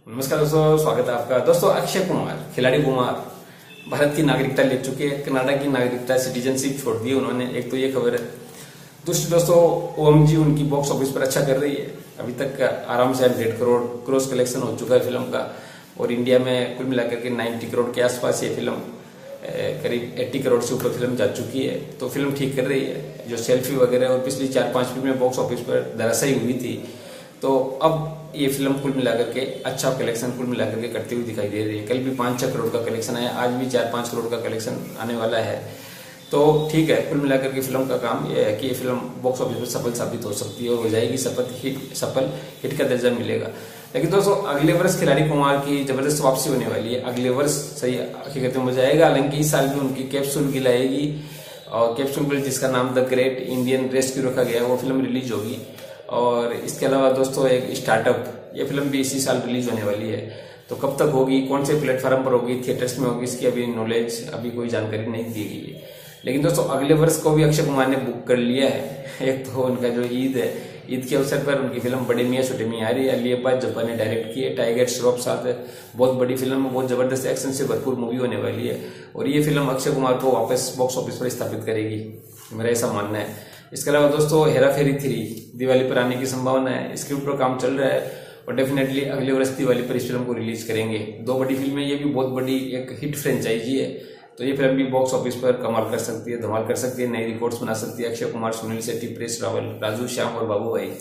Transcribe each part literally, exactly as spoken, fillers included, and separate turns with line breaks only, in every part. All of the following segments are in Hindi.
नमस्कार दोस्तों, स्वागत है आपका। दोस्तों, अक्षय कुमार खिलाड़ी कुमार भारत की नागरिकता ले चुके हैं। कनाडा की नागरिकता सिटीजनशिप छोड़ दी उन्होंने, एक तो ये खबर है। दूसरी दोस्तों, ओएमजी उनकी बॉक्स ऑफिस पर अच्छा कर रही है। अभी तक आराम से डेढ़ करोड़ क्रॉस कलेक्शन हो चुका है फिल्म का, और इंडिया में कुल मिलाकर के नब्बे करोड़ के आसपास ये फिल्म करीब अस्सी करोड़ से ऊपर फिल्म जा चुकी है। तो फिल्म ठीक कर रही है। जो सेल्फी वगैरह और पिछली चार पांच फिल्में बॉक्स ऑफिस पर धराशायी हुई थी, तो अब ये फिल्म कुल मिलाकर के अच्छा कलेक्शन कुल मिलाकर के करती हुई दिखाई दे रही है। कल भी पाँच छह करोड़ का कलेक्शन आया, आज भी चार पाँच करोड़ का कलेक्शन आने वाला है। तो ठीक है, कुल मिलाकर के फिल्म का काम यह है कि ये फिल्म बॉक्स ऑफिस पर सफल साबित हो सकती है और हो जाएगी सफल हिट सफल हिट का दर्जा मिलेगा। लेकिन दोस्तों, अगले वर्ष खिलाड़ी कुमार की जबरदस्त वापसी होने वाली है। अगले वर्ष सही हकीकत में हो जाएगा। हालांकि इस साल भी उनकी कैप्सूल गिल आएगी, और कैप्सूल गिल जिसका नाम द ग्रेट इंडियन रेस्क्यू रखा गया है, वो फिल्म रिलीज होगी। और इसके अलावा दोस्तों, एक स्टार्टअप ये फिल्म भी इसी साल रिलीज होने वाली है। तो कब तक होगी, कौन से प्लेटफॉर्म पर होगी, थिएटर्स में होगी, इसकी अभी नॉलेज अभी कोई जानकारी नहीं दी गई है। लेकिन दोस्तों, अगले वर्ष को भी अक्षय कुमार ने बुक कर लिया है। एक तो उनका जो ईद है, ईद के अवसर पर उनकी फिल्म बड़े मियां छोटे मियां आ रही है। अली अब्बास जब्बार ने डायरेक्ट की है, टाइगर श्रॉफ साथ है। बहुत बड़ी फिल्म है, बहुत जबरदस्त एक्शन से भरपूर मूवी होने वाली है, और ये फिल्म अक्षय कुमार को वापस बॉक्स ऑफिस पर स्थापित करेगी, मेरा ऐसा मानना है। इसके अलावा दोस्तों, हेरा फेरी थ्री दिवाली पर आने की संभावना है। स्क्रिप्ट पर काम चल रहा है, और डेफिनेटली अगले वर्ष दिवाली पर इस फिल्म को रिलीज करेंगे। दो बड़ी फिल्में, ये भी बहुत बड़ी एक हिट फ्रेंचाइजी है। तो ये फिल्म भी बॉक्स ऑफिस पर कमाल कर सकती है, धमाल कर सकती है, नई रिकॉर्ड्स बना सकती है। अक्षय कुमार, सुनील शेट्टी, प्रेस रावल, राजू श्याम और बाबू भाई।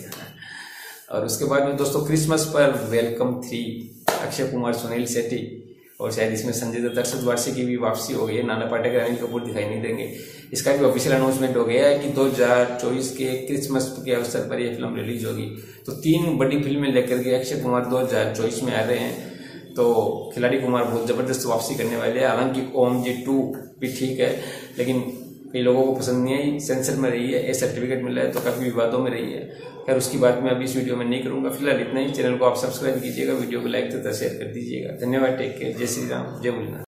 और उसके बाद में दोस्तों, क्रिसमस पर वेलकम थ्री, अक्षय कुमार, सुनील शेट्टी, और शायद इसमें संजय दत्त, अरशद वारसी की भी वापसी हो गई है। नाना पाटेकर, अनिल कपूर दिखाई नहीं देंगे। इसका भी ऑफिशियल अनाउंसमेंट हो गया है कि दो हज़ार चौबीस के क्रिसमस के अवसर पर यह फिल्म रिलीज होगी। तो तीन बड़ी फिल्में लेकर के अक्षय कुमार दो हज़ार चौबीस में आ रहे हैं। तो खिलाड़ी कुमार बहुत जबरदस्त वापसी करने वाले हैं। हालांकि ओएमजी टू भी ठीक है, लेकिन कई लोगों को पसंद नहीं आई, सेंसर में रही है, ए सर्टिफिकेट मिला है, तो काफी विवादों में रही है। खैर, उसकी बात मैं अभी इस वीडियो में नहीं करूंगा। फिलहाल इतना ही। चैनल को आप सब्सक्राइब कीजिएगा, वीडियो को लाइक तथा शेयर कर दीजिएगा। धन्यवाद, टेक केयर, जय श्री राम, जय भोलेनाथ।